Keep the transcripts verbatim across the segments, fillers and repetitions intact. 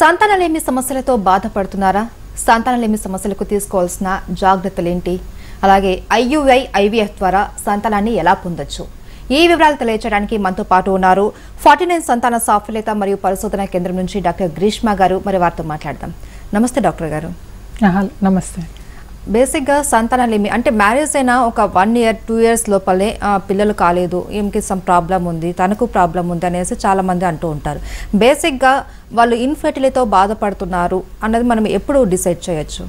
సంతానలేమి సమస్యలతో బాధపడుతున్నారా? సంతానలేమి సమస్యలకు తీసుకోవాల్సిన జాగ్రత్తలేంటి? అలాగే ఐయుఐ ఐవీఎఫ్ ద్వారా సంతానాన్ని ఎలా పొందొచ్చు? ఈ వివరాలు తెలియజేయడానికి మనతో పాటు ఉన్నారు ఫార్టీ నైన్ సంతాన సాఫల్యత మరియు పరిశోధన కేంద్రం నుంచి డాక్టర్ గ్రీష్మ గారు. మరి వారితో మాట్లాడదాం. నమస్తే డాక్టర్ గారు. నమస్తే. బేసిక్గా సంతానలేమి అంటే మ్యారేజ్ అయినా ఒక వన్ ఇయర్ టూ ఇయర్స్ లోపలే పిల్లలు కాలేదు, ఈమెకి సమ్ ప్రాబ్లం ఉంది, తనకు ప్రాబ్లం ఉంది అనేసి చాలామంది అంటూ ఉంటారు. బేసిక్గా వాళ్ళు ఇన్ఫెర్టిలిటీతో బాధపడుతున్నారు అన్నది మనం ఎప్పుడు డిసైడ్ చేయొచ్చు?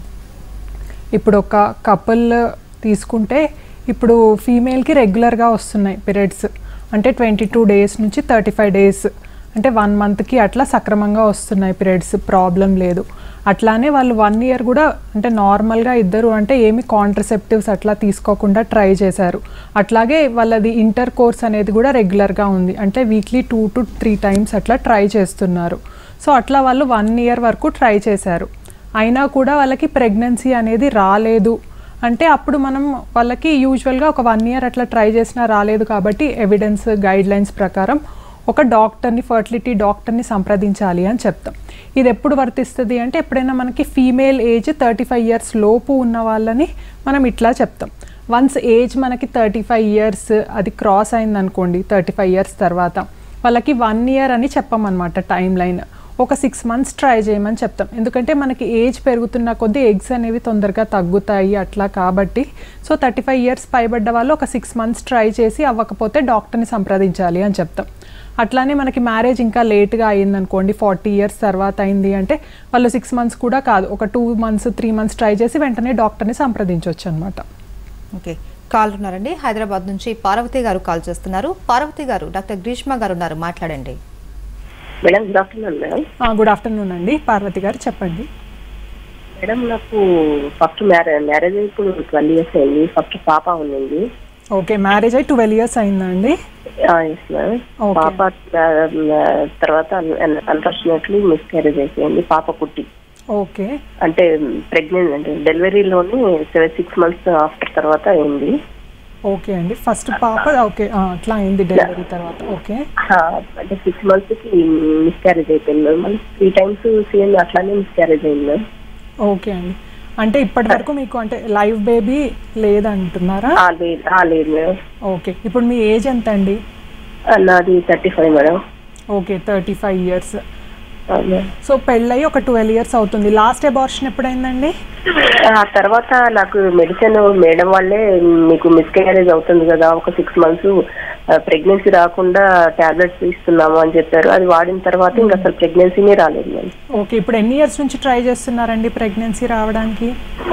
ఇప్పుడు ఒక కపుల్ తీసుకుంటే ఇప్పుడు ఫీమేల్కి రెగ్యులర్గా వస్తున్నాయి పీరియడ్స్, అంటే ట్వంటీ టూ డేస్ నుంచి థర్టీ ఫైవ్ డేస్ అంటే వన్ మంత్కి అట్లా సక్రమంగా వస్తున్నాయి పీరియడ్స్, ప్రాబ్లం లేదు. అట్లానే వాళ్ళు వన్ ఇయర్ కూడా అంటే నార్మల్గా ఇద్దరు అంటే ఏమి కాంట్రసెప్టివ్స్ అట్లా తీసుకోకుండా ట్రై చేశారు. అట్లాగే వాళ్ళది ఇంటర్ కోర్స్ అనేది కూడా రెగ్యులర్గా ఉంది, అంటే weekly two to three times అట్లా ట్రై చేస్తున్నారు. సో అట్లా వాళ్ళు వన్ ఇయర్ వరకు ట్రై చేశారు, అయినా కూడా వాళ్ళకి ప్రెగ్నెన్సీ అనేది రాలేదు అంటే అప్పుడు మనం వాళ్ళకి యూజువల్గా ఒక వన్ ఇయర్ అట్లా ట్రై చేసినా రాలేదు కాబట్టి ఎవిడెన్స్ గైడ్ లైన్స్ ప్రకారం ఒక డాక్టర్ని, ఫర్టిలిటీ డాక్టర్ని సంప్రదించాలి అని చెప్తాం. ఇది ఎప్పుడు వర్తిస్తుంది అంటే ఎప్పుడైనా మనకి female age thirty five years లోపు ఉన్న వాళ్ళని మనం ఇట్లా చెప్తాం. వన్స్ ఏజ్ మనకి థర్టీ ఫైవ్ ఇయర్స్ అది క్రాస్ అయిందనుకోండి, థర్టీ ఫైవ్ ఇయర్స్ తర్వాత వాళ్ళకి వన్ ఇయర్ అని చెప్పమన్నమాట టైం లైన్. ఒక సిక్స్ మంత్స్ ట్రై చేయమని చెప్తాం, ఎందుకంటే మనకి ఏజ్ పెరుగుతున్న కొద్దీ ఎగ్స్ అనేవి తొందరగా తగ్గుతాయి అట్లా కాబట్టి. సో థర్టీ ఫైవ్ ఇయర్స్ పైబడ్డ వాళ్ళు ఒక సిక్స్ మంత్స్ ట్రై చేసి అవ్వకపోతే డాక్టర్ని సంప్రదించాలి అని చెప్తాం. అట్లానే మనకి మ్యారేజ్ ఇంకా లేట్గా అయిందనుకోండి, ఫార్టీ ఇయర్స్ తర్వాత అయింది అంటే వాళ్ళు సిక్స్ మంత్స్ కూడా కాదు, ఒక two months three months try చేసి వెంటనే డాక్టర్ని సంప్రదించవచ్చు అనమాట. ఓకే, కాల్ ఉన్నారండి. హైదరాబాద్ నుంచి పార్వతి గారు కాల్ చేస్తున్నారు. పార్వతి గారు, డాక్టర్ గ్రీష్మ గారు ఉన్నారు, మాట్లాడండి. Madam good afternoon. Madam good afternoon అండి. పార్వతి గారు చెప్పండి. మేడం నాకు ఫస్ట్ మ్యారేజ్ మ్యారేజ్ ఇప్పుడు ట్వెల్వ్ ఇయర్స్ అయింది. ఫస్ట్ పాప ఉండింది. ఓకే, మ్యారేజ్ అయ్యి ట్వెల్వ్ ఇయర్స్ అయిందండి. Yes madam. పాప తర్వాత అన్ఫార్చునేట్లీ మిస్ క్యారేజ్ అయిపోయింది, పాప పుట్టి. ఓకే, అంటే ప్రెగ్నెంట్ అంటే డెలివరీలోని సెవెన్ సిక్స్ మంత్స్ ఆఫ్టర్ తర్వాత అయింది. ఓకే అండి, ఫస్ట్ పాప ఓకే అట్లా అయింది డెలివరీ తర్వాత. ఓకే, అంటే సిక్స్ మంత్స్ కి మిస్ క్యారేజ్ అయిపోయింది మేడం. మళ్ళీ త్రీ టైమ్స్ సేమ్ అట్లానే మిస్ క్యారేజ్ అయింది మేడం. ఓకే అండి, అంటే ఇప్పటి వరకు మీకు అంటే లైవ్ బేబీ లేదంటున్నారా? లేదు మేడం. ఓకే, ఇప్పుడు మీ ఏజ్ ఎంత అండి? నాది thirty five madam. Okay, thirty five years. So పెళ్ళయి ఒక ట్వెల్వ్ ఇయర్స్ అవుతుంది. లాస్ట్ అబార్షన్ ఎప్పుడైందండి? ఆ తర్వాత నాకు మెడిసిన్ మేడం వాళ్ళే మీకు మిస్ క్యారేజ్ అవుతుంది కదా, ఒక సిక్స్ మంత్స్ ప్రెగ్నెన్సీ రాకుండా టాబ్లెట్స్ ఇస్తున్నాము అని చెప్పారు. అది వాడిన తర్వాత ఇంకా అసలు ప్రెగ్నెన్సీనే రాలేదు మేడం. ఓకే, ఇప్పుడు ఎన్ని ఇయర్స్ నుంచి ట్రై చేస్తున్నారండి ప్రెగ్నెన్సీ రావడానికి?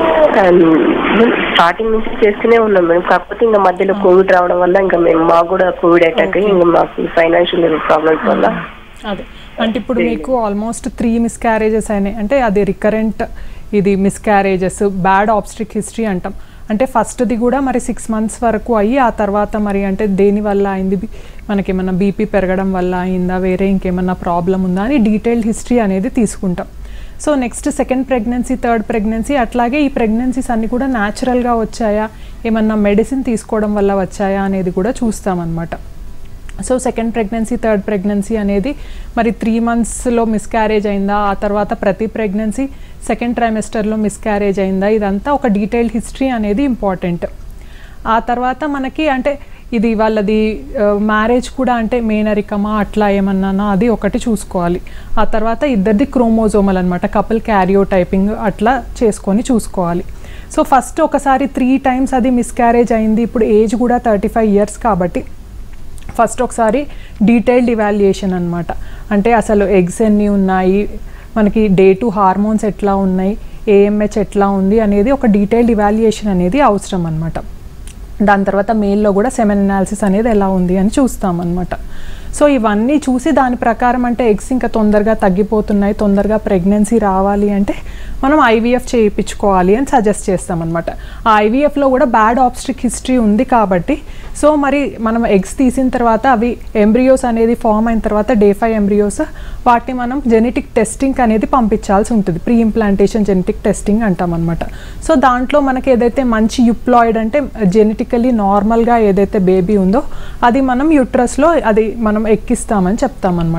స్టార్టింగ్ నుంచి చేస్తూనే ఉన్నాం మేము, కాకపోతే ఇంకా మధ్యలో కోవిడ్ రావడం వల్ల ఇంకా మేము మాకు కూడా కోవిడ్ అటాక్ అయ్యి ఇంకా మాకు ఫైనాన్షియల్ ప్రాబ్లమ్స్ వల్ల. అదే అంటే ఇప్పుడు మీకు ఆల్మోస్ట్ త్రీ మిస్ క్యారేజెస్ అయినాయి, అంటే అది రికరెంట్ ఇది miscarriages, bad obstetric history అంటాం. అంటే ఫస్ట్ది కూడా మరి సిక్స్ మంత్స్ వరకు అయ్యి ఆ తర్వాత మరి అంటే దేనివల్ల అయింది, మనకి ఏమన్నా బీపీ పెరగడం వల్ల అయిందా, వేరే ఇంకేమన్నా ప్రాబ్లం ఉందా అని డీటెయిల్డ్ హిస్టరీ అనేది తీసుకుంటాం. So next second pregnancy, third pregnancy, అట్లాగే ఈ ప్రెగ్నెన్సీస్ అన్నీ కూడా న్యాచురల్గా వచ్చాయా, ఏమన్నా మెడిసిన్ తీసుకోవడం వల్ల వచ్చాయా అనేది కూడా చూస్తామన్నమాట. So second pregnancy, third pregnancy అనేది మరి త్రీ మంత్స్లో మిస్ క్యారేజ్ అయిందా, ఆ తర్వాత ప్రతి ప్రెగ్నెన్సీ సెకండ్ ట్రైమెస్టర్లో మిస్ క్యారేజ్ అయిందా, ఇదంతా ఒక డీటెయిల్డ్ హిస్టరీ అనేది ఇంపార్టెంట్. ఆ తర్వాత మనకి అంటే ఇది వాళ్ళది మ్యారేజ్ కూడా అంటే మేనరికమా అట్లా ఏమన్నానా అది ఒకటి చూసుకోవాలి. ఆ తర్వాత ఇద్దరిది క్రోమోజోమల్ అనమాట, కపుల్ క్యారియో టైపింగ్ అట్లా చేసుకొని చూసుకోవాలి. సో ఫస్ట్ ఒకసారి త్రీ టైమ్స్ అది మిస్ క్యారేజ్ అయింది, ఇప్పుడు ఏజ్ కూడా థర్టీ ఫైవ్ ఇయర్స్ కాబట్టి ఫస్ట్ ఒకసారి డీటెయిల్డ్ ఇవాల్యుయేషన్ అనమాట. అంటే అసలు ఎగ్స్ ఎన్ని ఉన్నాయి, మనకి డే టు హార్మోన్స్ ఎట్లా ఉన్నాయి, ఏఎంహెచ్ ఎట్లా ఉంది అనేది ఒక డీటెయిల్డ్ ఇవాల్యుయేషన్ అనేది అవసరం అనమాట. దాని తర్వాత మెయిల్లో కూడా సెమెన్ అనాలిసిస్ అనేది ఎలా ఉంది అని చూస్తామన్నమాట. సో ఇవన్నీ చూసి దాని ప్రకారం అంటే ఎగ్స్ ఇంకా తొందరగా తగ్గిపోతున్నాయి, తొందరగా ప్రెగ్నెన్సీ రావాలి అంటే మనం ఐవీఎఫ్ చేయించుకోవాలి అని సజెస్ట్ చేస్తామన్నమాట. ఆ ఐవీఎఫ్లో కూడా బ్యాడ్ ఆబ్స్ట్రిక్ హిస్టరీ ఉంది కాబట్టి సో మరి మనం ఎగ్స్ తీసిన తర్వాత అవి ఎంబ్రియోస్ అనేది ఫామ్ అయిన తర్వాత డే ఫైవ్ ఎంబ్రియోస్ వాటిని మనం జెనెటిక్ టెస్టింగ్ అనేది పంపించాల్సి ఉంటుంది, ప్రీ ఇంప్లాంటేషన్ జెనెటిక్ టెస్టింగ్ అంటాం అనమాట. సో దాంట్లో మనకి ఏదైతే మంచి యుప్లాయిడ్ అంటే జెనెటికల్లీ నార్మల్గా ఏదైతే బేబీ ఉందో అది మనం యూట్రస్లో అది మనం ఎక్కిస్తామని చెప్తామన్నమాట.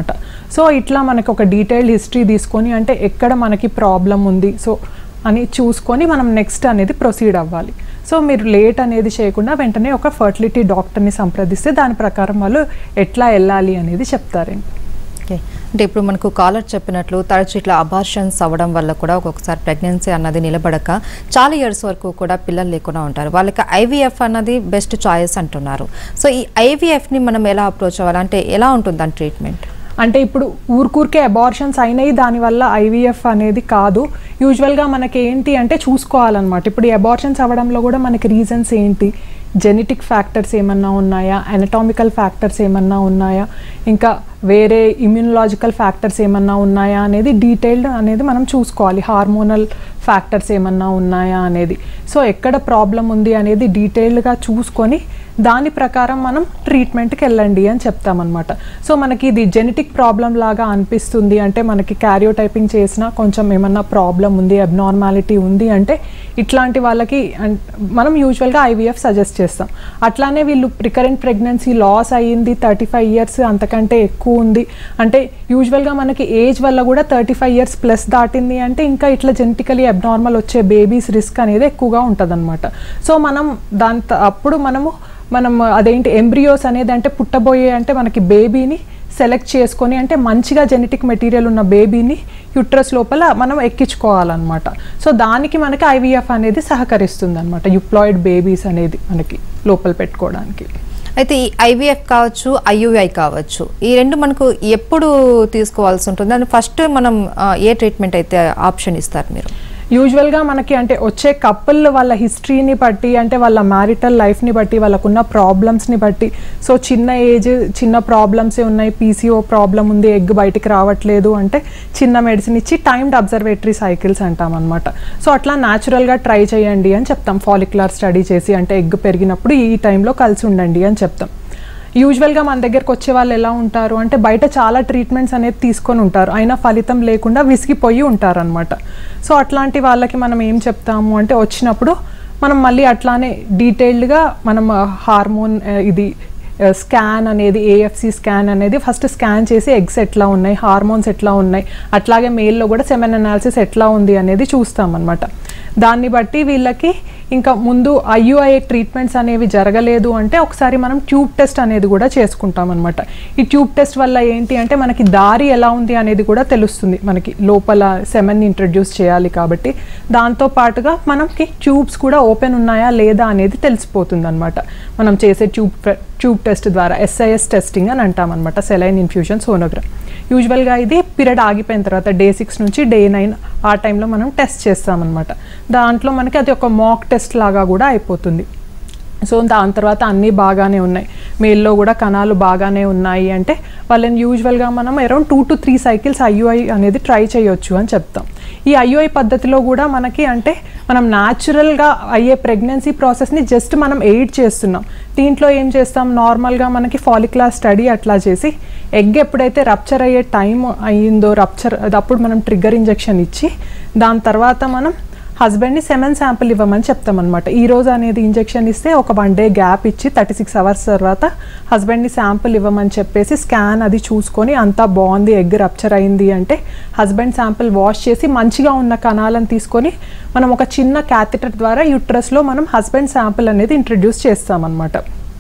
సో ఇట్లా మనకి ఒక డీటెయిల్డ్ హిస్టరీ తీసుకొని అంటే ఎక్కడ మనకి ప్రాబ్లం ఉంది సో అని చూసుకొని మనం నెక్స్ట్ అనేది ప్రొసీడ్ అవ్వాలి. సో మీరు లేట్ అనేది చేయకుండా వెంటనే ఒక ఫర్టిలిటీ డాక్టర్ని సంప్రదిస్తే దాని ప్రకారం వాళ్ళు ఎట్లా వెళ్ళాలి అనేది చెప్తారండి. ఓకే, అంటే ఇప్పుడు మనకు కాలర్ చెప్పినట్లు తరచు ఇట్లా అబార్షన్స్ అవ్వడం వల్ల కూడా ఒక్కొక్కసారి ప్రెగ్నెన్సీ అన్నది నిలబడక చాలా ఇయర్స్ వరకు కూడా పిల్లలు లేకుండా ఉంటారు. వాళ్ళకి ఐవీఎఫ్ అన్నది బెస్ట్ చాయిస్ అంటున్నారు. సో ఈ ఐవీఎఫ్ని మనం ఎలా అప్రోచ్ అవ్వాలి, అంటే ఎలా ఉంటుంది దాని ట్రీట్మెంట్? అంటే ఇప్పుడు ఊరికూరికే అబార్షన్స్ అయినాయి దానివల్ల ఐవీఎఫ్ అనేది కాదు. యూజువల్గా మనకి ఏంటి అంటే చూసుకోవాలన్నమాట. ఇప్పుడు ఈ అబార్షన్స్ అవ్వడంలో కూడా మనకి రీజన్స్ ఏంటి, జెనెటిక్ ఫ్యాక్టర్స్ ఏమన్నా ఉన్నాయా, అనటామికల్ ఫ్యాక్టర్స్ ఏమన్నా ఉన్నాయా, ఇంకా వేరే ఇమ్యూనలాజికల్ ఫ్యాక్టర్స్ ఏమన్నా ఉన్నాయా అనేది డీటెయిల్డ్ అనేది మనం చూసుకోవాలి. హార్మోనల్ ఫ్యాక్టర్స్ ఏమన్నా ఉన్నాయా అనేది. సో ఎక్కడ ప్రాబ్లం ఉంది అనేది డీటెయిల్డ్గా చూసుకొని దాని ప్రకారం మనం ట్రీట్మెంట్కి వెళ్ళండి అని చెప్తామన్నమాట. సో మనకి ఇది జెనెటిక్ ప్రాబ్లం లాగా అనిపిస్తుంది అంటే మనకి క్యారియోటైపింగ్ చేసినా కొంచెం ఏమన్నా ప్రాబ్లం ఉంది, అబ్నార్మాలిటీ ఉంది అంటే ఇట్లాంటి వాళ్ళకి మనం యూజువల్గా ఐవీఎఫ్ సజెస్ట్ చేస్తాం. అట్లానే వీళ్ళు రికరెంట్ ప్రెగ్నెన్సీ లాస్ అయ్యింది, థర్టీ ఫైవ్ ఇయర్స్ అంతకంటే ఎక్కువ ఉంది అంటే యూజువల్గా మనకి ఏజ్ వల్ల కూడా థర్టీ ఫైవ్ ఇయర్స్ ప్లస్ దాటింది అంటే ఇంకా ఇట్లా జెనెటికలీ అబ్నార్మల్ వచ్చే బేబీస్ రిస్క్ అనేది ఎక్కువగా ఉంటుంది అనమాట. సో మనం దాని అప్పుడు మనము మనం అదేంటి ఎంబ్రియోస్ అనేది అంటే పుట్టబోయే అంటే మనకి బేబీని సెలెక్ట్ చేసుకొని అంటే మంచిగా జెనెటిక్ మెటీరియల్ ఉన్న బేబీని యుట్రస్ లోపల మనం ఎక్కించుకోవాలన్నమాట. సో దానికి మనకి ఐవీఎఫ్ అనేది సహకరిస్తుంది అనమాట, యుప్లాయిడ్ బేబీస్ అనేది మనకి లోపల పెట్టుకోవడానికి. అయితే ఈ ఐవీఎఫ్ కావచ్చు, ఐయుఐ కావచ్చు, ఈ రెండు మనకు ఎప్పుడు తీసుకోవాల్సి ఉంటుంది? అండ్ ఫస్ట్ మనం ఏ ట్రీట్మెంట్ అయితే ఆప్షన్ ఇస్తారు మీరు? యూజువల్గా మనకి అంటే వచ్చే కపుల్ వాళ్ళ హిస్టరీని బట్టి అంటే వాళ్ళ మ్యారిటల్ లైఫ్ని బట్టి వాళ్ళకున్న ప్రాబ్లమ్స్ని బట్టి, సో చిన్న ఏజ్ చిన్న ప్రాబ్లమ్సే ఉన్నాయి, పీసీఓ ప్రాబ్లం ఉంది, ఎగ్ బయటికి రావట్లేదు అంటే చిన్న మెడిసిన్ ఇచ్చి టైమ్డ్ అబ్జర్వేటరీ సైకిల్స్ అంటాం అనమాట. సో అట్లా న్యాచురల్గా ట్రై చేయండి అని చెప్తాం. ఫాలిక్యులర్ స్టడీ చేసి అంటే ఎగ్ పెరిగినప్పుడు ఈ టైంలో కలిసి ఉండండి అని చెప్తాం. యూజువల్గా మన దగ్గరకు వచ్చే వాళ్ళు ఎలా ఉంటారు అంటే బయట చాలా ట్రీట్మెంట్స్ అనేది తీసుకొని ఉంటారు, అయినా ఫలితం లేకుండా విసిగిపోయి ఉంటారనమాట. సో అట్లాంటి వాళ్ళకి మనం ఏం చెప్తాము అంటే వచ్చినప్పుడు మనం మళ్ళీ అట్లానే డీటెయిల్డ్గా మనం హార్మోన్ ఇది స్కాన్ అనేది ఏఎఫ్సి స్కాన్ అనేది ఫస్ట్ స్కాన్ చేసి ఎగ్స్ ఎట్లా ఉన్నాయి, హార్మోన్స్ ఎట్లా ఉన్నాయి, అట్లాగే మెయిల్లో కూడా సెమెన్ అనాలిసిస్ ఎట్లా ఉంది అనేది చూస్తామన్నమాట. దాన్ని బట్టి వీళ్ళకి ఇంకా ముందు ఐయుఐ ట్రీట్మెంట్స్ అనేవి జరగలేదు అంటే ఒకసారి మనం ట్యూబ్ టెస్ట్ అనేది కూడా చేసుకుంటాం అనమాట. ఈ ట్యూబ్ టెస్ట్ వల్ల ఏంటి అంటే మనకి దారి ఎలా ఉంది అనేది కూడా తెలుస్తుంది. మనకి లోపల సెమెన్ ఇంట్రడ్యూస్ చేయాలి కాబట్టి దాంతో పాటుగా మనకి ట్యూబ్స్ కూడా ఓపెన్ ఉన్నాయా లేదా అనేది తెలిసిపోతుంది అనమాట మనం చేసే ట్యూబ్ ట్యూబ్ టెస్ట్ ద్వారా. ఎస్ఐఎస్ టెస్టింగ్ అని అంటాం అనమాట, సెలైన్ ఇన్ఫ్యూషన్ సోనోగ్రామ్. యూజువల్గా ఇది పీరియడ్ ఆగిపోయిన తర్వాత డే సిక్స్ నుంచి డే నైన్ ఆ టైంలో మనం టెస్ట్ చేస్తామన్నమాట. దాంట్లో మనకి అది ఒక మాక్ టెస్ట్ లాగా కూడా అయిపోతుంది. సో దాని తర్వాత అన్నీ బాగానే ఉన్నాయి, మేల్లో కూడా కణాలు బాగానే ఉన్నాయి అంటే వాళ్ళని యూజువల్గా మనం around two to three cycles IUI అనేది ట్రై చేయొచ్చు అని చెప్తాం. ఈ ఐయుఐ పద్ధతిలో కూడా మనకి అంటే మనం న్యాచురల్గా అయ్యే ప్రెగ్నెన్సీ ప్రాసెస్ని జస్ట్ మనం ఎయిడ్ చేస్తున్నాం. దీంట్లో ఏం చేస్తాం, నార్మల్గా మనకి ఫాలిక్యులర్ స్టడీ అట్లా చేసి ఎగ్ ఎప్పుడైతే రప్చర్ అయ్యే టైం అయ్యిందో రప్చర్ అప్పుడు మనం ట్రిగ్గర్ ఇంజెక్షన్ ఇచ్చి దాని తర్వాత మనం హస్బెండ్ని సెమెన్ శాంపిల్ ఇవ్వమని చెప్తామన్నమాట. ఈ రోజు అనేది ఇంజెక్షన్ ఇస్తే ఒక వన్ డే గ్యాప్ ఇచ్చి థర్టీ సిక్స్ అవర్స్ తర్వాత హస్బెండ్ని శాంపిల్ ఇవ్వమని చెప్పేసి స్కాన్ అది చూసుకొని అంతా బాగుంది, ఎగ్ రప్చర్ అయింది అంటే హస్బెండ్ శాంపిల్ వాష్ చేసి మంచిగా ఉన్న కణాలను తీసుకొని మనం ఒక చిన్న క్యాథెటర్ ద్వారా యూట్రస్లో మనం హస్బెండ్ శాంపిల్ అనేది ఇంట్రడ్యూస్ చేస్తామన్నమాట.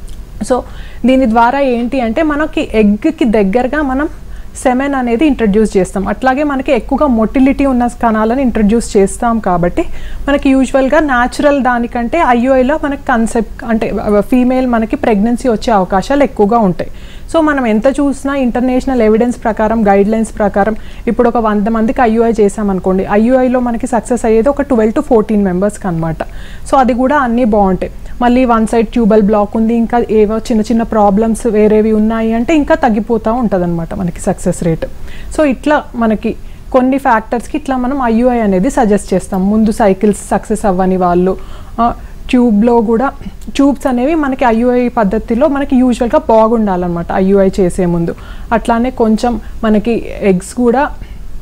సో దీని ద్వారా ఏంటి అంటే మనకి ఎగ్కి దగ్గరగా మనం సెమెన్ అనేది ఇంట్రడ్యూస్ చేస్తాం. అట్లాగే మనకి ఎక్కువగా మొటిలిటీ ఉన్న కణాలను ఇంట్రడ్యూస్ చేస్తాం కాబట్టి మనకి యూజువల్గా న్యాచురల్ దానికంటే ఐయుఐలో మనకి కన్సెప్ట్ అంటే ఫీమేల్ మనకి ప్రెగ్నెన్సీ వచ్చే అవకాశాలు ఎక్కువగా ఉంటాయి. సో మనం ఎంత చూసినా ఇంటర్నేషనల్ ఎవిడెన్స్ ప్రకారం గైడ్ లైన్స్ ప్రకారం ఇప్పుడు ఒక వంద మందికి ఐయుఐ చేసామనుకోండి, ఐయుఐలో మనకి సక్సెస్ అయ్యేది ఒక ట్వెల్వ్ టు ఫోర్టీన్ మెంబర్స్కి అనమాట. సో అది కూడా అన్నీ బాగుంటాయి. మళ్ళీ వన్ సైడ్ ట్యూబల్ బ్లాక్ ఉంది, ఇంకా ఏవో చిన్న చిన్న ప్రాబ్లమ్స్ వేరేవి ఉన్నాయి అంటే ఇంకా తగ్గిపోతూ ఉంటుంది అనమాట మనకి సక్సెస్ రేట్. సో ఇట్లా మనకి కొన్ని ఫ్యాక్టర్స్కి ఇట్లా మనం ఐయుఐ అనేది సజెస్ట్ చేస్తాం. ముందు సైకిల్స్ సక్సెస్ అవ్వని వాళ్ళు ట్యూబ్లో కూడా ట్యూబ్స్ అనేవి మనకి ఐయుఐ పద్ధతిలో మనకి యూజువల్గా బాగుండాలన్నమాట ఐయుఐ చేసే ముందు. అట్లానే కొంచెం మనకి ఎగ్స్ కూడా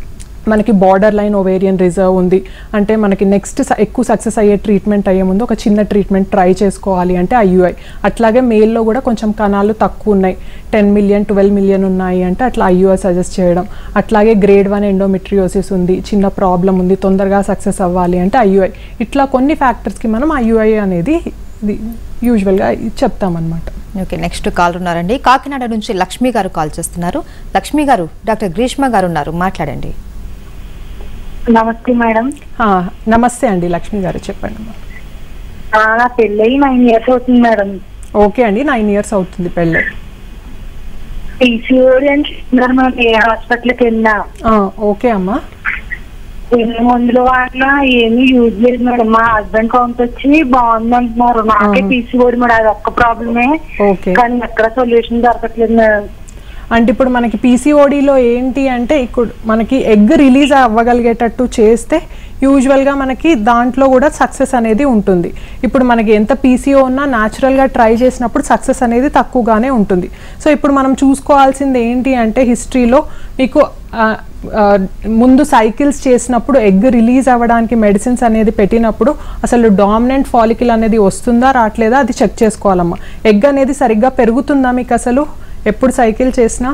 మనకి బార్డర్ లైన్ ఓవేరియన్ రిజర్వ్ ఉంది అంటే మనకి నెక్స్ట్ ఎక్కువ సక్సెస్ అయ్యే ట్రీట్మెంట్ అయ్యే ముందు ఒక చిన్న ట్రీట్మెంట్ ట్రై చేసుకోవాలి అంటే ఐయుఐ. అట్లాగే మేల్లో కూడా కొంచెం కణాలు తక్కువ ఉన్నాయి, టెన్ మిలియన్ ట్వెల్వ్ మిలియన్ ఉన్నాయి అంటే అట్లా ఐయుఐ సజెస్ట్ చేయడం. అట్లాగే గ్రేడ్ వన్ ఎండోమెట్రియోసిస్ ఉంది, చిన్న ప్రాబ్లం ఉంది, తొందరగా సక్సెస్ అవ్వాలి అంటే ఐయుఐ. ఇట్లా కొన్ని ఫ్యాక్టర్స్కి మనం ఐయుఐ అనేది యూజువల్గా చెప్తామన్నమాట. ఓకే, నెక్స్ట్ కాల్ ఉన్నారండి. కాకినాడ నుంచి లక్ష్మి గారు కాల్ చేస్తున్నారు. లక్ష్మి గారు, డాక్టర్ గ్రీష్మ గారు ఉన్నారు, మాట్లాడండి. నమస్తే మేడం. నమస్తే అండి లక్ష్మి గారు, చెప్పండి. నా పెళ్ళి నైన్ ఇయర్స్ అవుతుంది మేడం. ఓకే అండి, నైన్ ఇయర్స్ అవుతుంది పెళ్ళి. పీసీఓడి అని చెప్తున్నారు మేడం, ఏ హాస్పిటల్కి వెళ్ళినా. ఓకే అమ్మా. ఎన్ని మందులు వాడినా ఏమీ యూజ్ లేదు మేడం. మా హస్బెండ్ కౌంట్ వచ్చి బాగుంది అంటున్నారు. నాకే పీసీఓడి మేడం, అది ఒక్క ప్రాబ్లమే. కానీ ఎక్కడ సొల్యూషన్ దొరకట్లేదు మేడం. అంటే ఇప్పుడు మనకి పీసీఓడిలో ఏంటి అంటే ఇప్పుడు మనకి ఎగ్ రిలీజ్ అవ్వగలిగేటట్టు చేస్తే యూజువల్గా మనకి దాంట్లో కూడా సక్సెస్ అనేది ఉంటుంది. ఇప్పుడు మనకి ఎంత పీసీఓ ఉన్నా న్యాచురల్గా ట్రై చేసినప్పుడు సక్సెస్ అనేది తక్కువగానే ఉంటుంది. సో ఇప్పుడు మనం చూసుకోవాల్సింది ఏంటి అంటే హిస్టరీలో మీకు ముందు సైకిల్స్ చేసినప్పుడు ఎగ్ రిలీజ్ అవ్వడానికి మెడిసిన్స్ అనేది పెట్టినప్పుడు అసలు డామినెంట్ ఫాలికల్ అనేది వస్తుందా రావట్లేదా అది చెక్ చేసుకోవాలమ్మా. ఎగ్ అనేది సరిగ్గా పెరుగుతుందా మీకు అసలు ఎప్పుడు సైకిల్ చేసినా?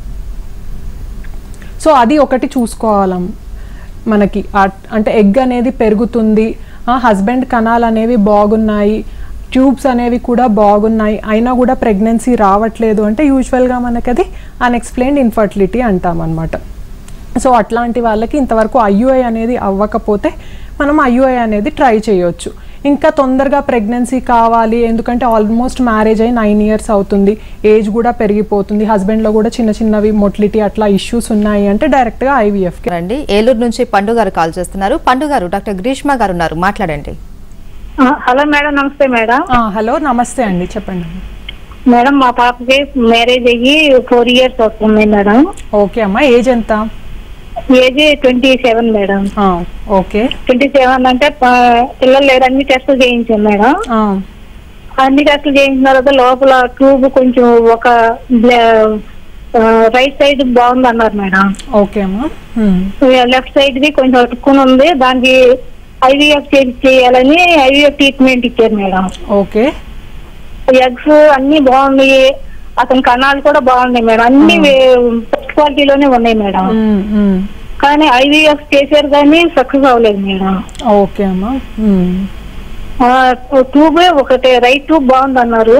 సో అది ఒకటి చూసుకోవాలమ్మ మనకి. అంటే ఎగ్ అనేది పెరుగుతుంది, హస్బెండ్ కణాలు అనేవి బాగున్నాయి, ట్యూబ్స్ అనేవి కూడా బాగున్నాయి, అయినా కూడా ప్రెగ్నెన్సీ రావట్లేదు అంటే యూజువల్గా మనకి అది అన్ఎక్స్ప్లెయిన్డ్ ఇన్ఫర్టిలిటీ అంటామన్నమాట. సో అట్లాంటి వాళ్ళకి ఇంతవరకు ఐయుఐ అనేది అవ్వకపోతే మనం ఐయుఐ అనేది ట్రై చేయొచ్చు. ఇంకా తొందరగా ప్రెగ్నెన్సీ కావాలి ఎందుకంటే ఆల్మోస్ట్ మ్యారేజ్ అయ్యి నైన్ ఇయర్స్ అవుతుంది, ఏజ్ కూడా పెరిగిపోతుంది, హస్బెండ్లో కూడా చిన్న చిన్నవి మొటిలిటీ అట్లా ఇష్యూస్ ఉన్నాయి అంటే డైరెక్ట్గా ఐవీఎఫ్కి రండి. ఏలూరు నుంచి పండు గారు కాల్ చేస్తున్నారు. పండు గారు, డాక్టర్ గ్రీష్మ గారు ఉన్నారు, మాట్లాడండి. Hello madam. నమస్తే మేడం. హలో నమస్తే అండి, చెప్పండి మేడం. మా పాపకి మ్యారేజ్ అయ్యి ఫోర్ ఇయర్స్ అవుతుంది మేడం. ఓకే అమ్మా, ఏజ్ ఎంత? Age twenty seven madam. Okay, twenty seven అంటే పిల్లలు లేరు, అన్ని టెస్టులు చేయించాం మేడం. అన్ని టెస్టులు చేయించిన తర్వాత లోపల ట్యూబ్ కొంచెం ఒక రైట్ సైడ్ బాగుంది అన్నారు మేడం. ఓకే అమ్మా. లెఫ్ట్ సైడ్ ది కొంచెం అతుక్కుని ఉంది, దానికి ఐవీఎఫ్ చేయాలని ఐవీఎఫ్ ట్రీట్మెంట్ ఇచ్చారు మేడం. ఓకే. ఎగ్స్ అన్ని బాగున్నాయి, అతని కణాలు కూడా బాగున్నాయి మేడం, అన్ని ఫస్ట్ క్వాలిటీలోనే ఉన్నాయి మేడం. కానీ ఐవీఎఫ్ చేశారు కానీ సక్సెస్ అవ్వలేదు మేడం. ఓకే అమ్మా. ట్యూబ్ ఒకటి రైట్ ట్యూబ్ బాగుంది అన్నారు.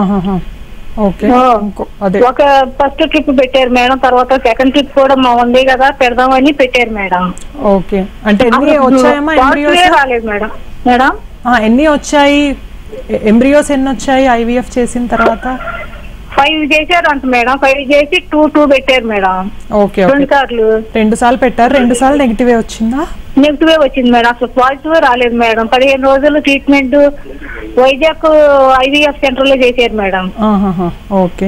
ఒక ఫస్ట్ ట్రిప్ పెట్టారు మేడం, తర్వాత సెకండ్ ట్రిప్ కూడా మా ఉంది కదా పెడదామని పెట్టారు మేడం. ఓకే, అంటే ఎన్ని వచ్చాయమ్మా ఎంబ్రియోస్? రాలేదు మేడం. మేడం ఎన్ని వచ్చాయి ఎంబ్రియోస్, ఎన్ని వచ్చాయి ఐవీఎఫ్ చేసిన తర్వాత? ఫైవ్ చేశారు అంట మేడం. ఫైవ్ చేసి టూ టూ పెట్టారు మేడం. ఓకే, రెండు సార్లు రెండు సార్లు పెట్టారు, రెండు సార్లు నెగిటివ్ వచ్చిందా? నెగిటివ్ వచ్చింది మేడం, అసలు పాజిటివ్ రాలేదు మేడం. పదిహేను రోజులు ట్రీట్మెంట్ వైజాగ్ ఐవీఎఫ్ సెంటర్ లో చేశారు మేడం. Okay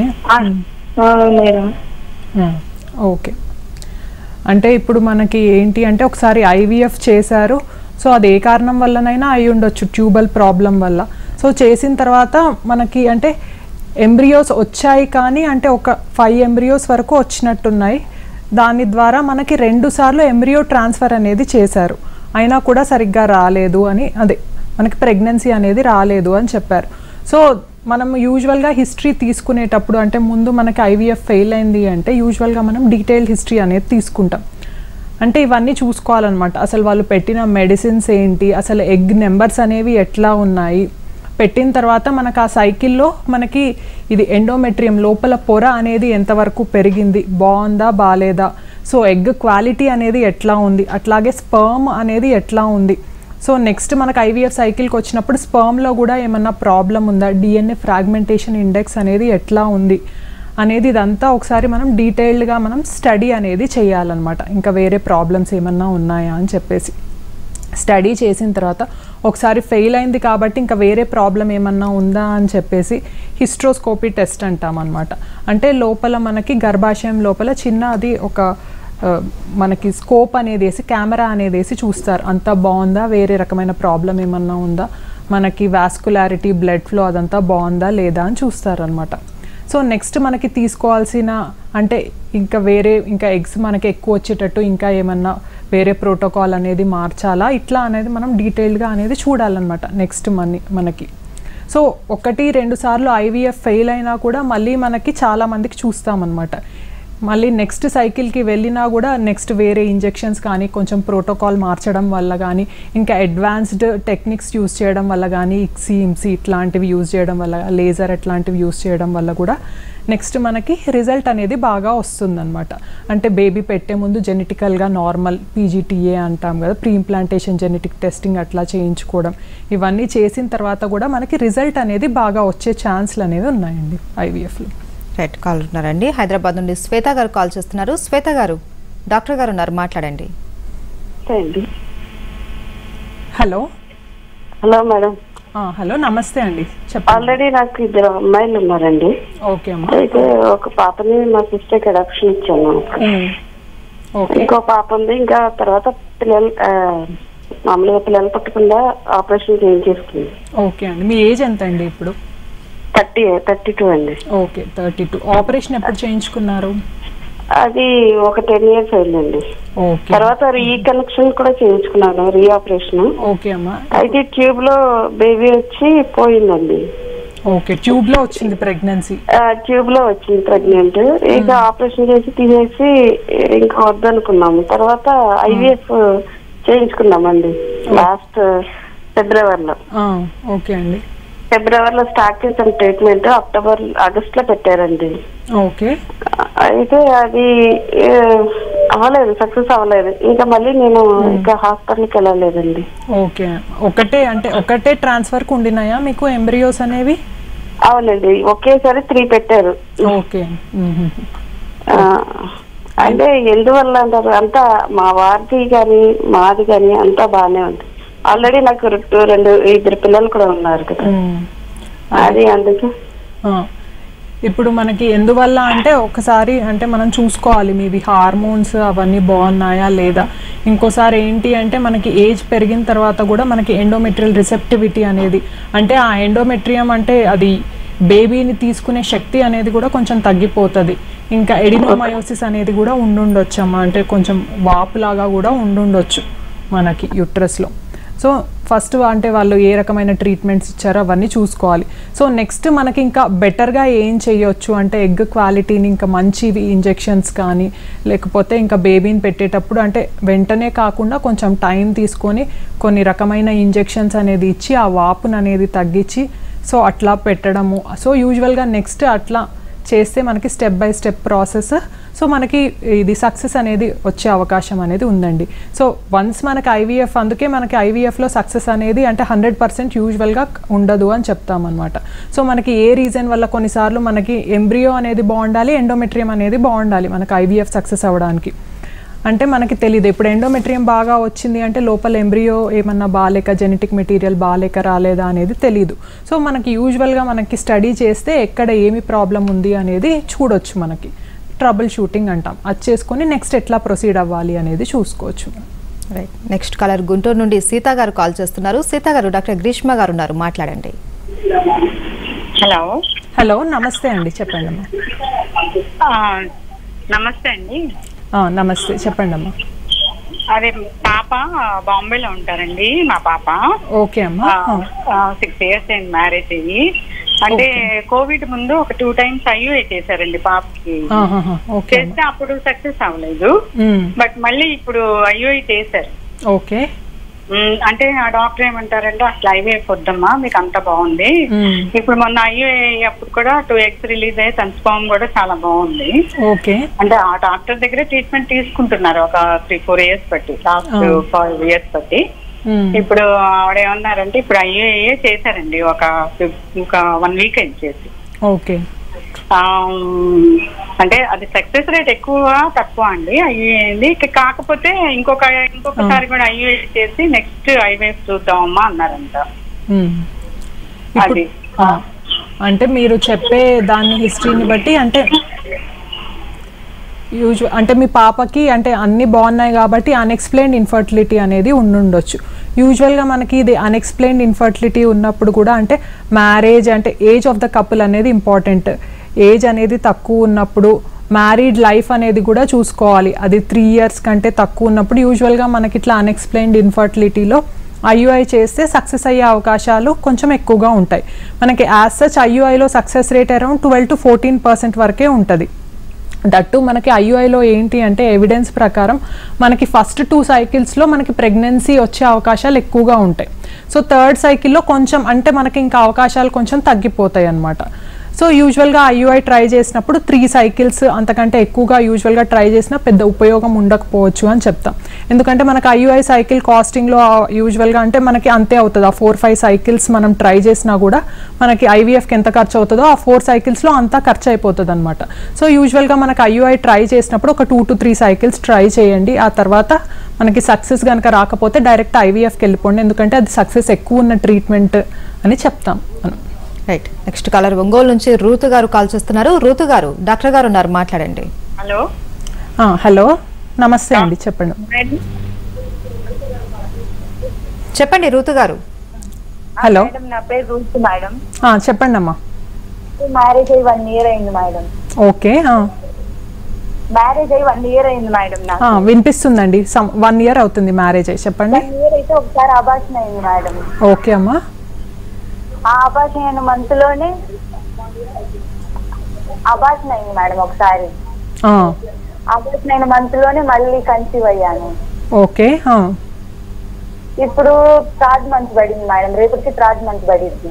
madam. ఓకే, అంటే ఇప్పుడు మనకి ఏంటి అంటే ఒకసారి ఐవీఎఫ్ చేశారు, సో అది ఏ కారణం వల్లనైనా అయి ఉండొచ్చు, ట్యూబల్ ప్రాబ్లం వల్ల. సో చేసిన తర్వాత మనకి అంటే ఎంబ్రియోస్ వచ్చాయి కానీ అంటే ఒక ఫైవ్ ఎంబ్రియోస్ వరకు వచ్చినట్టున్నాయి, దాని ద్వారా మనకి రెండు సార్లు ఎంబ్రియో ట్రాన్స్ఫర్ అనేది చేశారు, అయినా కూడా సరిగ్గా రాలేదు అని, అదే మనకి ప్రెగ్నెన్సీ అనేది రాలేదు అని చెప్పారు. సో మనం యూజువల్గా హిస్టరీ తీసుకునేటప్పుడు అంటే ముందు మనకి ఐవీఎఫ్ ఫెయిల్ అయింది అంటే యూజువల్గా మనం డీటెయిల్డ్ హిస్టరీ అనేది తీసుకుంటాం. అంటే ఇవన్నీ చూసుకోవాలన్నమాట, అసలు వాళ్ళు పెట్టిన మెడిసిన్స్ ఏంటి, అసలు ఎగ్ నెంబర్స్ అనేవి ఎట్లా ఉన్నాయి, పెట్టిన తర్వాత మనకు ఆ సైకిల్లో మనకి ఇది ఎండోమెట్రియం లోపల పొర అనేది ఎంతవరకు పెరిగింది, బాగుందా బాలేదా, సో ఎగ్ క్వాలిటీ అనేది ఎట్లా ఉంది, అట్లాగే స్పర్మ్ అనేది ఎట్లా ఉంది. సో నెక్స్ట్ మనకు ఐవీఎఫ్ సైకిల్కి వచ్చినప్పుడు స్పర్మ్లో కూడా ఏమన్నా ప్రాబ్లం ఉందా, డిఎన్ఏ ఫ్రాగ్మెంటేషన్ ఇండెక్స్ అనేది ఎట్లా ఉంది అనేది ఇదంతా ఒకసారి మనం డీటెయిల్డ్గా మనం స్టడీ అనేది చేయాలన్నమాట. ఇంకా వేరే ప్రాబ్లమ్స్ ఏమన్నా ఉన్నాయా అని చెప్పేసి స్టడీ చేసిన తర్వాత ఒకసారి ఫెయిల్ అయింది కాబట్టి ఇంకా వేరే ప్రాబ్లం ఏమన్నా ఉందా అని చెప్పేసి హిస్ట్రోస్కోపీ టెస్ట్ అంటాం అనమాట. అంటే లోపల మనకి గర్భాశయం లోపల చిన్న అది ఒక మనకి స్కోప్ అనేది వేసి కెమెరా అనేది వేసి చూస్తారు, అంతా బాగుందా, వేరే రకమైన ప్రాబ్లం ఏమన్నా ఉందా, మనకి వాస్కులారిటీ బ్లడ్ ఫ్లో అదంతా బాగుందా లేదా అని చూస్తారనమాట. సో నెక్స్ట్ మనకి తీసుకోవాల్సిన అంటే ఇంకా వేరే ఇంకా ఎగ్స్ మనకి ఎక్కువ వచ్చేటట్టు ఇంకా ఏమన్నా వేరే ప్రోటోకాల్ అనేది మార్చాలా, ఇట్లా అనేది మనం డీటెయిల్డ్గా అనేది చూడాలన్నమాట నెక్స్ట్ మనీ మనకి. సో ఒకటి రెండు సార్లు ఐవీఎఫ్ ఫెయిల్ అయినా కూడా మళ్ళీ మనకి చాలా మందికి చూస్తామన్నమాట. మళ్ళీ నెక్స్ట్ సైకిల్కి వెళ్ళినా కూడా నెక్స్ట్ వేరే ఇంజెక్షన్స్ కానీ కొంచెం ప్రోటోకాల్ మార్చడం వల్ల కానీ ఇంకా అడ్వాన్స్డ్ టెక్నిక్స్ యూస్ చేయడం వల్ల కానీ ఇక్సీ ఇమ్సీ ఇట్లాంటివి యూజ్ చేయడం వల్ల లేజర్ అట్లాంటివి యూజ్ చేయడం వల్ల కూడా నెక్స్ట్ మనకి రిజల్ట్ అనేది బాగా వస్తుందన్నమాట. అంటే బేబీ పెట్టే ముందు జెనెటికల్గా నార్మల్ పీజీటీఏ అంటాం కదా, ప్రీ ఇంప్లాంటేషన్ జెనెటిక్ టెస్టింగ్ అట్లా చేయించుకోవడం, ఇవన్నీ చేసిన తర్వాత కూడా మనకి రిజల్ట్ అనేది బాగా వచ్చే ఛాన్స్లు అనేవి ఉన్నాయండి ఐవీఎఫ్లో. రైట్, కాల్ ఉన్నారండి హైదరాబాద్ నుండి శ్వేత గారు కాల్ చేస్తున్నారు. శ్వేత గారు, డాక్టర్ గారు ఉన్నారు, మాట్లాడండి. Hello hello madam. హలో నమస్తే అండి, చెప్పండి. ఆల్రెడీ నాకు ఇద్దరు అమ్మాయిలు ఉన్నారండి. ఓకే అమ్మా. అయితే ఒక పాపని మా సిస్టర్కి అడాప్షన్ ఇచ్చాను. ఇంకో పాప ఉంది. ఇంకా తర్వాత పిల్లలు మామూలుగా పిల్లలు పట్టకుండా ఆపరేషన్ చేయించేస్తుంది. ఓకే అండి, మీ ఏజ్ ఎంత అండి ఇప్పుడు? థర్టీ థర్టీ టూ అండి. Okay, thirty two. ఆపరేషన్ ఎప్పుడు చేయించుకున్నారు? అది ఒక టెన్ ఇయర్స్ అయిందండి. ఓకే. తర్వాత రీకనెక్షన్ కూడా చేయించుకున్నాను, రీ ఆపరేషన్. ఓకే అమ్మా. అయితే ట్యూబ్ లో బేబీ వచ్చి పోయిందండి. ఓకే, ట్యూబ్ లో వచ్చింది ప్రెగ్నెన్సీ? ట్యూబ్ లో వచ్చింది ప్రెగ్నెంట్. ఇక ఆపరేషన్ చేసి తీసేసి ఇంకా వద్దనుకున్నాము. తర్వాత ఐవీఎఫ్ చేయించుకున్నామండి లాస్ట్ ఫిబ్రవరిలో. ఓకే అండి. ఫిబ్రవరిలో స్టార్ట్ చేసాం ట్రీట్మెంట్. అక్టోబర్ ఆగస్ట్ లో పెట్టారండి. ఓకే. అయితే అది అవ్వలేదు, సక్సెస్ అవ్వలేదు. ఇంకా మళ్ళీ నేను ఇంకా హాస్పిటల్కి వెళ్ళలేదండి. ఓకే, ఒకటే అంటే ఒకటే ట్రాన్స్ఫర్ కు ఉండినాయా మీకు ఎంబ్రియోస్ అనేవి? అవునండి, ఒకేసారి త్రీ పెట్టారు. ఓకే. అంటే ఎందువల్ల అంటారు, అంతా మా వారిది కానీ మాది కానీ అంతా బాగానే ఉంది. ఆల్రెడీ నాకు రెండు ఇద్దరు పిల్లలు కూడా ఉన్నారు కదా, అది అందుకే. ఇప్పుడు మనకి ఎందువల్ల అంటే ఒకసారి అంటే మనం చూసుకోవాలి మీవి హార్మోన్స్ అవన్నీ బాగున్నాయా లేదా. ఇంకోసారి ఏంటి అంటే మనకి ఏజ్ పెరిగిన తర్వాత కూడా మనకి ఎండోమెట్రియల్ రిసెప్టివిటీ అనేది, అంటే ఆ ఎండోమెట్రియం అంటే అది బేబీని తీసుకునే శక్తి అనేది కూడా కొంచెం తగ్గిపోతుంది. ఇంకా ఎడినోమయోసిస్ అనేది కూడా ఉండుండొచ్చమ్మా, అంటే కొంచెం వాపులాగా కూడా ఉండుండొచ్చు మనకి యూట్రస్లో. సో ఫస్ట్ అంటే వాళ్ళు ఏ రకమైన ట్రీట్మెంట్స్ ఇచ్చారో అవన్నీ చూసుకోవాలి. సో నెక్స్ట్ మనకి ఇంకా బెటర్గా ఏం చేయొచ్చు అంటే ఎగ్ క్వాలిటీని ఇంకా మంచివి ఇంజెక్షన్స్ కానీ లేకపోతే ఇంకా బేబీని పెట్టేటప్పుడు అంటే వెంటనే కాకుండా కొంచెం టైం తీసుకొని కొన్ని రకమైన ఇంజెక్షన్స్ అనేది ఇచ్చి ఆ వాపును అనేది తగ్గించి సో అట్లా పెట్టడము. సో యూజువల్గా నెక్స్ట్ అట్లా చేస్తే మనకి step by step process so మనకి ఇది సక్సెస్ అనేది వచ్చే అవకాశం అనేది ఉందండి. సో వన్స్ మనకి ఐవీఎఫ్, అందుకే మనకి ఐవీఎఫ్లో సక్సెస్ అనేది అంటే హండ్రెడ్ పర్సెంట్ యూజువల్గా ఉండదు అని చెప్తామన్నమాట. సో మనకి ఏ రీజన్ వల్ల కొన్నిసార్లు మనకి ఎంబ్రియో అనేది బాగుండాలి, ఎండోమెట్రియం అనేది బాగుండాలి మనకి ఐవీఎఫ్ సక్సెస్ అవ్వడానికి. అంటే మనకి తెలియదు ఇప్పుడు ఎండోమెట్రియం బాగా వచ్చింది అంటే లోపల ఎంబ్రియో ఏమన్నా బాలేక జెనెటిక్ మెటీరియల్ బాలేక రాలేదా అనేది తెలియదు. సో మనకి యూజువల్గా మనకి స్టడీ చేస్తే ఎక్కడ ఏమి ప్రాబ్లం ఉంది అనేది చూడొచ్చు. మనకి ట్రబుల్ షూటింగ్ అంటాం, అది చేసుకొని నెక్స్ట్ ఎట్లా ప్రొసీడ్ అవ్వాలి అనేది చూసుకోవచ్చు. రైట్, నెక్స్ట్ కాలర్ గుంటూరు నుండి సీతా గారు కాల్ చేస్తున్నారు. సీతా గారు, డాక్టర్ గ్రీష్మ గారు ఉన్నారు, మాట్లాడండి. హలో హలో నమస్తే అండి, చెప్పండి అమ్మా. నమస్తే అండి. నమస్తే, చెప్పండి అమ్మా. అదే పాప బాంబేలో ఉంటారండి మా పాప. ఓకే అమ్మా. సిక్స్ ఇయర్స్ అయింది మ్యారేజ్ అయ్యి. అంటే కోవిడ్ ముందు ఒక టూ టైమ్స్ ఐయుఐ చేశారండి పాపకి. చేస్తే అప్పుడు సక్సెస్ అవ్వలేదు, బట్ మళ్ళీ ఇప్పుడు ఐయుఐ చేశారు. ఓకే. అంటే ఆ డాక్టర్ ఏమంటారంటే అసలు ఐవీఎఫ్ వద్దమ్మా, మీకు అంత బాగుంది. ఇప్పుడు మొన్న ఐయుఐ అప్పుడు కూడా టూ ఎగ్స్ రిలీజ్ అయ్యి కన్ఫర్మ్ కూడా చాలా బాగుంది. ఓకే. అంటే ఆ డాక్టర్ దగ్గర ట్రీట్మెంట్ తీసుకుంటున్నారు ఒక త్రీ ఫోర్ ఇయర్స్ బట్టి, లాస్ట్ ఫైవ్ ఇయర్స్ బట్టి. ఇప్పుడు ఆవిడ ఏమన్నారంటే ఇప్పుడు ఐయుఐ చేశారండి ఒక ఒక వన్ వీక్ అయింది చేసి. ఓకే. అంటే అది సక్సెస్ రేట్ ఎక్కువ తక్కువ అండి ఐయుఐ. కాకపోతే ఇంకొక ఇంకొకసారి కూడా ఐయుఐ చేసి నెక్స్ట్ ఐవీఎఫ్ చూద్దామమ్మా అన్నారంట. అది అంటే మీరు చెప్పే దాని హిస్టరీని బట్టి అంటే యూజువల్ అంటే మీ పాపకి అంటే అన్ని బాగున్నాయి కాబట్టి అన్ఎక్స్ప్లెయిన్డ్ ఇన్ఫర్టిలిటీ అనేది ఉండుండొచ్చు. యూజువల్గా మనకి ఇది అన్ఎక్స్ప్లెయిన్డ్ ఇన్ఫర్టిలిటీ ఉన్నప్పుడు కూడా అంటే మ్యారేజ్ అంటే ఏజ్ ఆఫ్ ద కపుల్ అనేది ఇంపార్టెంట్. ఏజ్ అనేది తక్కువ ఉన్నప్పుడు మ్యారీడ్ లైఫ్ అనేది కూడా చూసుకోవాలి. అది త్రీ ఇయర్స్ కంటే తక్కువ ఉన్నప్పుడు యూజువల్గా మనకి ఇట్లా అన్ఎక్స్ప్లెయిన్డ్ ఇన్ఫర్టిలిటీలో ఐయుఐ చేస్తే సక్సెస్ అయ్యే అవకాశాలు కొంచెం ఎక్కువగా ఉంటాయి. మనకి యాజ్ సచ్ ఐయుఐలో success rate around twelve to fourteen percent వరకే ఉంటుంది. దట్టు మనకి ఐయుఐలో ఏంటి అంటే ఎవిడెన్స్ ప్రకారం మనకి ఫస్ట్ టూ సైకిల్స్లో మనకి ప్రెగ్నెన్సీ వచ్చే అవకాశాలు ఎక్కువగా ఉంటాయి. సో థర్డ్ సైకిల్లో కొంచెం అంటే మనకి ఇంకా అవకాశాలు కొంచెం తగ్గిపోతాయి అన్నమాట. సో యూజువల్గా ఐయుఐ ట్రై చేసినప్పుడు త్రీ సైకిల్స్ అంతకంటే ఎక్కువగా యూజువల్గా ట్రై చేసినా పెద్ద ఉపయోగం ఉండకపోవచ్చు అని చెప్తాం. ఎందుకంటే మనకి ఐయుఐ సైకిల్ కాస్టింగ్లో యూజువల్గా అంటే మనకి అంతే అవుతుంది. ఆ ఫోర్ ఫైవ్ సైకిల్స్ మనం ట్రై చేసినా కూడా మనకి ఐవీఎఫ్కి ఎంత ఖర్చు అవుతుందో ఆ ఫోర్ సైకిల్స్లో అంతా ఖర్చు అయిపోతుంది అనమాట. సో యూజువల్గా మనకి ఐయుఐ ట్రై చేసినప్పుడు ఒక two to three cycles try చేయండి. ఆ తర్వాత మనకి సక్సెస్ కనుక రాకపోతే డైరెక్ట్ ఐవీఎఫ్కి వెళ్ళిపోండి. ఎందుకంటే అది సక్సెస్ ఎక్కువ ఉన్న ట్రీట్మెంట్ అని చెప్తాం మనం. రైట్. నెక్స్ట్ కాలర్ ఒంగోలు నుంచి రూతు గారు కాల్ చేస్తున్నారు. రూతు గారు, డాక్టర్ గారు ఉన్నారు, మాట్లాడండి. హలో హలో నమస్తే అండి, చెప్పండి. చెప్పండి రూతు గారు. హలో నా పేరు రూతు మేడం. చెప్పండి అమ్మా. మ్యారేజ్ అయ్యి వన్ ఇయర్ అయింది మేడం. ఓకే, మ్యారేజ్ అయ్యి వన్ ఇయర్ అయింది మేడం. నాకు వినిపిస్తుందండి. వన్ ఇయర్ అవుతుంది మ్యారేజ్ అయ్యి, చెప్పండి. వన్ ఇయర్ అయితే ఒకసారి అబార్షన్ అయింది మేడం. ఓకే అమ్మా. ఆ అబార్షన్ అయిన మంత్ లోనే అబార్షన్ అయింది మేడం ఒకసారి. అబార్షన్ అయిన మంత్ లోనే మళ్ళీ కన్సీవ్ అయ్యాను. ఓకే. ఇప్పుడు థర్డ్ మంత్ పడింది మేడం. రేపటికి థర్డ్ మంత్ పడింది.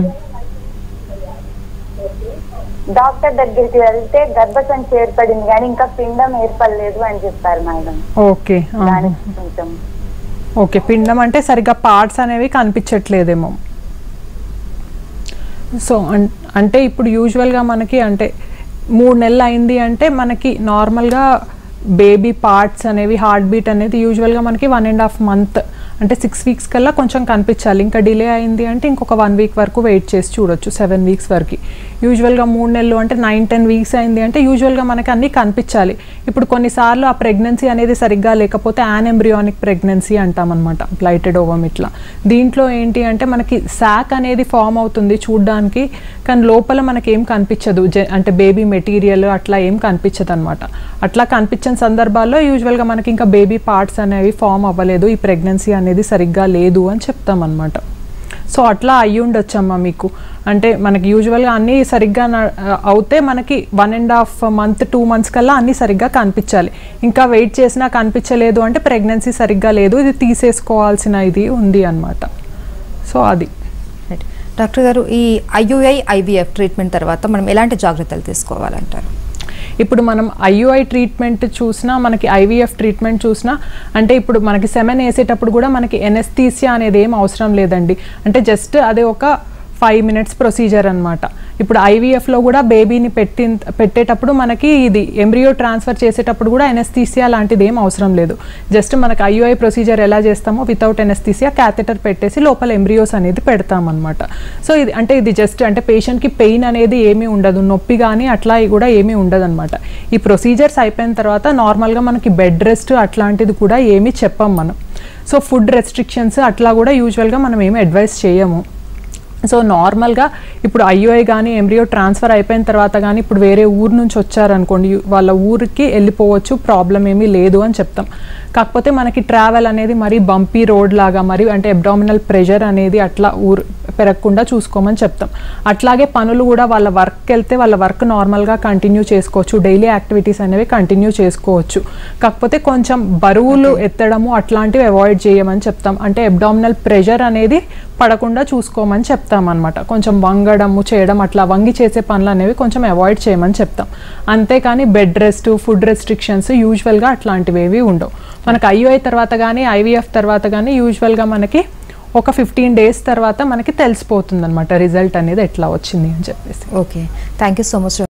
డాక్టర్ దగ్గరికి వెళ్తే గర్భసంచి ఏర్పడింది కానీ ఇంకా పిండం ఏర్పడలేదు అని చెప్పారు మేడం. ఓకే. కొంచెం ఓకే, పిండం అంటే సరిగ్గా పార్ట్స్ అనేవి కనిపించట్లేదేమో. సో అంటే ఇప్పుడు యూజువల్గా మనకి అంటే మూడు నెలలు అయింది అంటే మనకి నార్మల్గా బేబీ పార్ట్స్ అనేవి హార్ట్ బీట్ అనేది యూజువల్గా మనకి వన్ అండ్ హాఫ్ మంత్ అంటే సిక్స్ వీక్స్ కల్లా కొంచెం కనిపించాలి. ఇంకా డిలే అయింది అంటే ఇంకొక వన్ వీక్ వరకు వెయిట్ చేసి చూడొచ్చు, సెవెన్ వీక్స్ వరకు. యూజువల్గా మూడు నెలలు అంటే నైన్ టెన్ వీక్స్ అయింది అంటే యూజువల్గా మనకి అన్నీ కనిపించాలి. ఇప్పుడు కొన్నిసార్లు ఆ ప్రెగ్నెన్సీ అనేది సరిగ్గా లేకపోతే యాన్ ఎంబ్రియానిక్ ప్రెగ్నెన్సీ అంటామన్నమాట, బ్లైటెడ్ ఓవమ్ ఇట్లా. దీంట్లో ఏంటి అంటే మనకి శాక్ అనేది ఫామ్ అవుతుంది చూడ్డానికి, కానీ లోపల మనకి ఏం కనిపించదు, అంటే బేబీ మెటీరియల్ అట్లా ఏం కనిపించదు అనమాట. అట్లా కనిపించిన సందర్భాల్లో యూజువల్గా మనకి ఇంకా బేబీ పార్ట్స్ అనేవి ఫామ్ అవ్వలేదు, ఈ ప్రెగ్నెన్సీ అనేది సరిగ్గా లేదు అని చెప్తాం అనమాట. సో అట్లా అయ్యి ఉండొచ్చమ్మా మీకు. అంటే మనకి యూజువల్గా అన్నీ సరిగ్గా అవుతే మనకి one and half month two months కల్లా అన్నీ సరిగ్గా కనిపించాలి. ఇంకా వెయిట్ చేసినా కనిపించలేదు అంటే ప్రెగ్నెన్సీ సరిగ్గా లేదు, ఇది తీసేసుకోవాల్సిన ఇది ఉంది అనమాట. సో అది. డాక్టర్ గారు, ఈ ఐయుఐ ఐవీఎఫ్ ట్రీట్మెంట్ తర్వాత మనం ఎలాంటి జాగ్రత్తలు తీసుకోవాలంటారు? ఇప్పుడు మనం ఐయుఐ ట్రీట్మెంట్ చూసినా మనకి ఐవీఎఫ్ ట్రీట్మెంట్ చూసినా అంటే ఇప్పుడు మనకి సెమెన్ వేసేటప్పుడు కూడా మనకి ఎనెస్థీసియా అనేది ఏం అవసరం లేదండి. అంటే జస్ట్ అదే ఒక ఫైవ్ మినిట్స్ ప్రొసీజర్ అనమాట. ఇప్పుడు ఐవీఎఫ్లో కూడా బేబీని పెట్టి పెట్టేటప్పుడు మనకి ఇది ఎంబ్రియో ట్రాన్స్ఫర్ చేసేటప్పుడు కూడా ఎనెస్థీసియా లాంటిది ఏం అవసరం లేదు. జస్ట్ మనకి ఐయుఐ ప్రొసీజర్ ఎలా చేస్తామో వితౌట్ ఎనెస్థీసియా క్యాథెటర్ పెట్టేసి లోపల ఎంబ్రియోస్ అనేది పెడతామన్నమాట. సో ఇది అంటే ఇది జస్ట్ అంటే పేషెంట్కి పెయిన్ అనేది ఏమీ ఉండదు, నొప్పి కానీ అట్లా కూడా ఏమీ ఉండదు అనమాట. ఈ ప్రొసీజర్స్ అయిపోయిన తర్వాత నార్మల్గా మనకి బెడ్ రెస్ట్ అట్లాంటిది కూడా ఏమీ చెప్పం మనం. సో ఫుడ్ రెస్ట్రిక్షన్స్ అట్లా కూడా యూజువల్గా మనం ఏమి అడ్వైస్ చేయము. సో నార్మల్గా ఇప్పుడు ఐయుఐ కానీ ఎంబ్రియో ట్రాన్స్ఫర్ అయిపోయిన తర్వాత కానీ ఇప్పుడు వేరే ఊరు నుంచి వచ్చారనుకోండి, వాళ్ళ ఊరికి వెళ్ళిపోవచ్చు, ప్రాబ్లం ఏమీ లేదు అని చెప్తాం. కాకపోతే మనకి ట్రావెల్ అనేది మరీ బంపీ రోడ్ లాగా మరి అంటే అబ్డామినల్ ప్రెషర్ అనేది అట్లా ఊరు పెరగకుండా చూసుకోమని చెప్తాం. అట్లాగే పనులు కూడా వాళ్ళ వర్క్కి వెళ్తే వాళ్ళ వర్క్ నార్మల్గా కంటిన్యూ చేసుకోవచ్చు, డైలీ యాక్టివిటీస్ అనేవి కంటిన్యూ చేసుకోవచ్చు. కాకపోతే కొంచెం బరువులు ఎత్తడము అట్లాంటివి అవాయిడ్ చేయమని చెప్తాం. అంటే అబ్డామినల్ ప్రెషర్ అనేది పడకుండా చూసుకోమని చెప్తాం అనమాట. కొంచెం వంగడము చేయడం అట్లా వంగి చేసే పనులు అనేవి కొంచెం అవాయిడ్ చేయమని చెప్తాం. అంతేకాని బెడ్ రెస్ట్ ఫుడ్ రెస్ట్రిక్షన్స్ యూజువల్గా అట్లాంటివి ఏవి ఉండవు. మనకి ఐయుఐ తర్వాత కానీ ఐవీఎఫ్ తర్వాత కానీ యూజువల్గా మనకి ఒక ఫిఫ్టీన్ డేస్ తర్వాత మనకి తెలిసిపోతుంది అనమాట రిజల్ట్ అనేది ఎట్లా వచ్చింది అని చెప్పేసి. Okay, thank you so much.